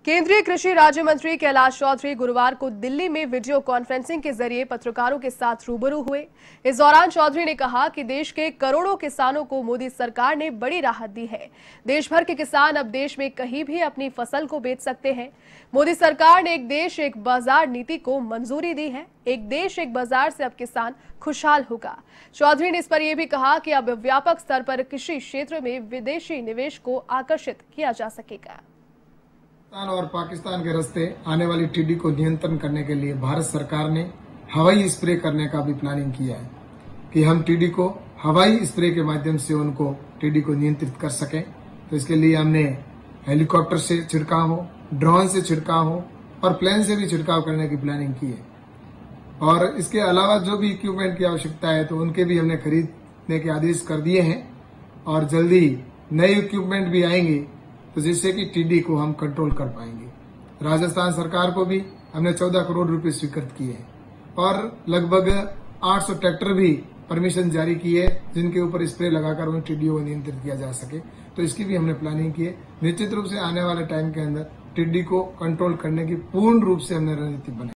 केंद्रीय कृषि राज्य मंत्री कैलाश चौधरी गुरुवार को दिल्ली में वीडियो कॉन्फ्रेंसिंग के जरिए पत्रकारों के साथ रूबरू हुए। इस दौरान चौधरी ने कहा कि देश के करोड़ों किसानों को मोदी सरकार ने बड़ी राहत दी है। देश भर के किसान अब देश में कहीं भी अपनी फसल को बेच सकते हैं। मोदी सरकार ने एक देश एक बाजार नीति को मंजूरी दी है। एक देश एक बाजार से अब किसान खुशहाल होगा। चौधरी ने इस पर यह भी कहा कि अब व्यापक स्तर पर कृषि क्षेत्र में विदेशी निवेश को आकर्षित किया जा सकेगा। पाकिस्तान और पाकिस्तान के रास्ते आने वाली टिड्डी को नियंत्रण करने के लिए भारत सरकार ने हवाई स्प्रे करने का भी प्लानिंग किया है कि हम टिड्डी को हवाई स्प्रे के माध्यम से उनको टिड्डी को नियंत्रित कर सकें। तो इसके लिए हमने हेलीकॉप्टर से छिड़काव हो, ड्रोन से छिड़काव हो और प्लेन से भी छिड़काव करने की प्लानिंग की है। और इसके अलावा जो भी इक्विपमेंट की आवश्यकता है तो उनके भी हमने खरीदने के आदेश कर दिए हैं और जल्दी नए इक्विपमेंट भी आएंगे तो जिससे कि टिड्डी को हम कंट्रोल कर पाएंगे। राजस्थान सरकार को भी हमने 14 करोड़ रुपए स्वीकृत किए हैं और लगभग 800 ट्रैक्टर भी परमिशन जारी की है जिनके ऊपर स्प्रे लगाकर उन टिड्डियों को नियंत्रित किया जा सके। तो इसकी भी हमने प्लानिंग की है। निश्चित रूप से आने वाले टाइम के अंदर टिड्डी को कंट्रोल करने की पूर्ण रूप से हमने रणनीति बनाई।